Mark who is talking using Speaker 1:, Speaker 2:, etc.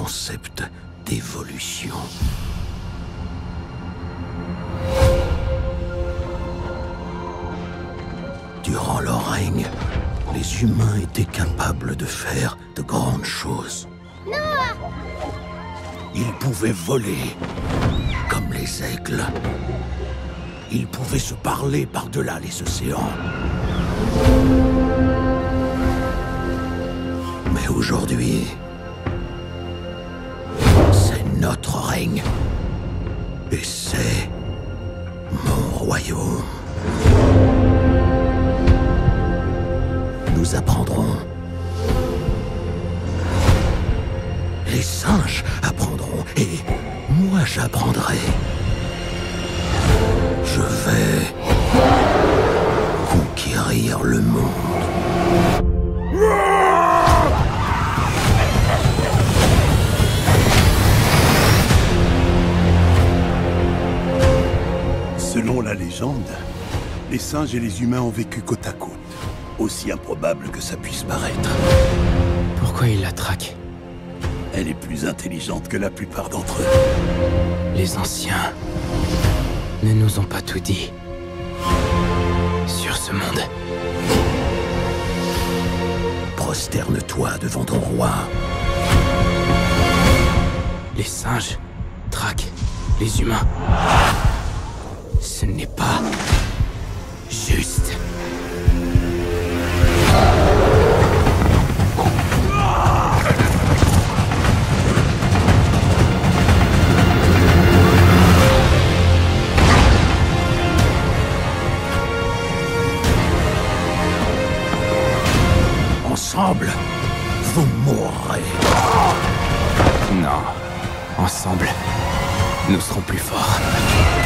Speaker 1: concept d'évolution. Durant leur règne, les humains étaient capables de faire de grandes choses.
Speaker 2: Noah!
Speaker 1: Ils pouvaient voler comme les aigles. Ils pouvaient se parler par-delà les océans. Mais aujourd'hui, c'est notre règne. Et c'est mon royaume. Nous apprendrons. Les singes apprendront. Et moi, j'apprendrai. Je vais conquérir le monde.
Speaker 3: Selon la légende, les singes et les humains ont vécu côte à côte. Aussi improbable que ça puisse paraître.
Speaker 4: Pourquoi il la traque?
Speaker 3: Elle est plus intelligente que la plupart d'entre eux.
Speaker 4: Les anciens ne nous ont pas tout dit sur ce monde.
Speaker 1: Prosterne-toi devant ton roi.
Speaker 4: Les singes traquent les humains. Ce n'est pas juste.
Speaker 1: Ensemble, vous mourrez.
Speaker 4: Non. Ensemble, nous serons plus forts.